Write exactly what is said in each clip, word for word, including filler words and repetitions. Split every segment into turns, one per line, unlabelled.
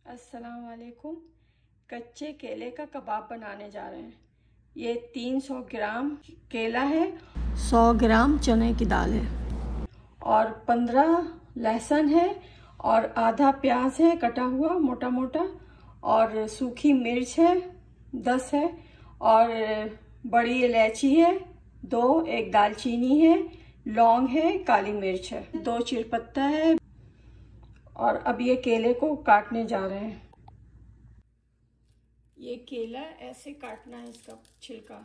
अस्सलाम वालेकुम। कच्चे केले का कबाब बनाने जा रहे हैं। ये तीन सौ ग्राम केला है, सौ ग्राम चने की दाल है और पंद्रह लहसुन है और आधा प्याज है कटा हुआ मोटा मोटा, और सूखी मिर्च है दस है, और बड़ी इलायची है दो, एक दालचीनी है, लौंग है, काली मिर्च है, दो चिरपत्ता है। और अब ये केले को काटने जा रहे हैं। ये केला ऐसे काटना है, इसका छिलका।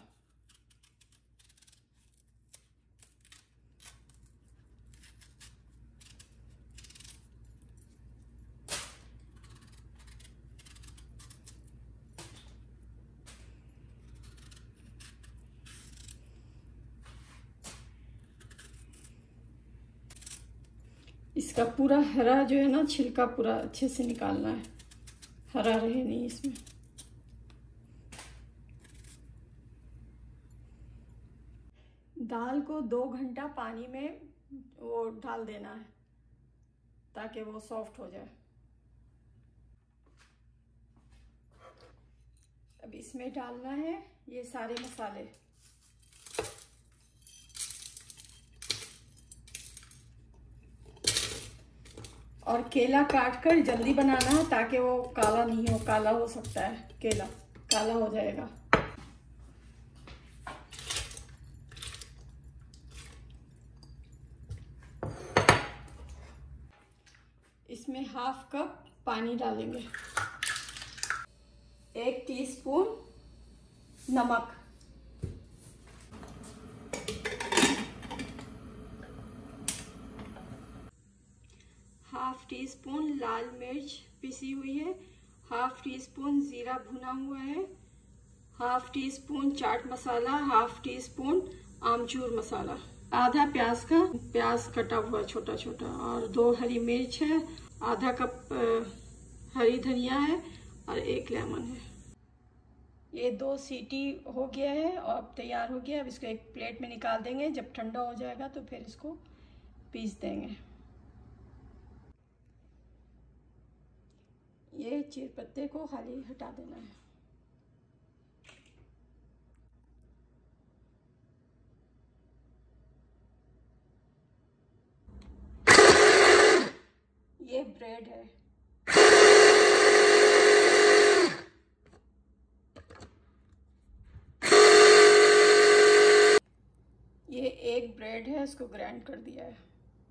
इसका पूरा हरा जो है ना, छिलका पूरा अच्छे से निकालना है, हरा रहे नहीं इसमें। दाल को दो घंटा पानी में वो डाल देना है ताकि वो सॉफ्ट हो जाए। अब इसमें डालना है ये सारे मसाले। और केला काट कर जल्दी बनाना है ताकि वो काला नहीं हो, काला हो सकता है, केला काला हो जाएगा। इसमें हाफ कप पानी डालेंगे, एक टीस्पून नमक, हाफ टी स्पून लाल मिर्च पिसी हुई है, हाफ टी स्पून जीरा भुना हुआ है, half teaspoon chaat masala, half teaspoon amchur masala, आधा प्याज का प्याज कटा हुआ छोटा छोटा, और दो हरी मिर्च है, आधा कप हरी धनिया है और एक लेमन है। ये दो सीटी हो गया है और अब तैयार हो गया। अब इसको एक प्लेट में निकाल देंगे, जब ठंडा हो जाएगा तो फिर इसको पीस देंगे। ये चिर पत्ते को खाली हटा देना है। ये ब्रेड है, ये एक ब्रेड है, इसको ग्राइंड कर दिया है।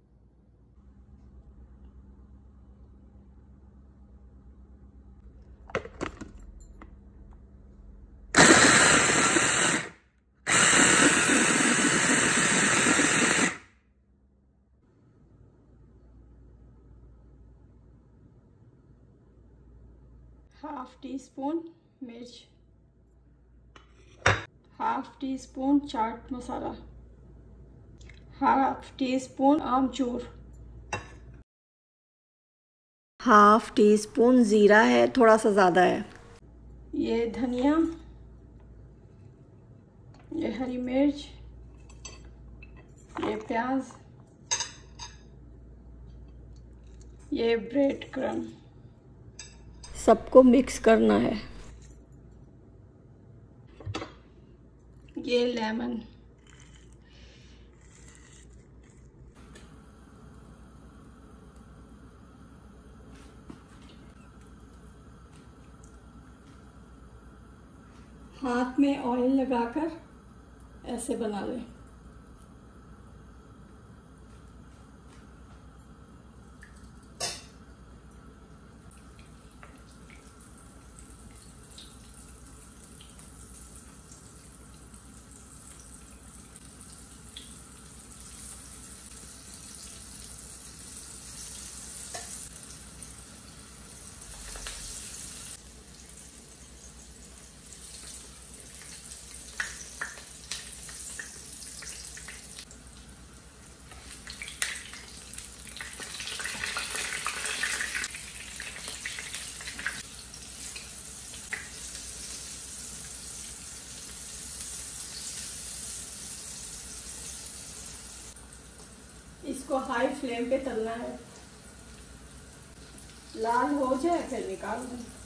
हाफ टी स्पून मिर्च, half teaspoon chaat masala, half teaspoon amchur, half teaspoon ज़ीरा है, थोड़ा सा ज़्यादा है, ये धनिया, ये हरी मिर्च, ये प्याज, ये ब्रेड क्रम्ब। सबको मिक्स करना है। ये लेमन, हाथ में ऑयल लगाकर ऐसे बना लें। इसको हाई फ्लेम पे तलना है। लाल हो जाए फिर निकाल दूँ।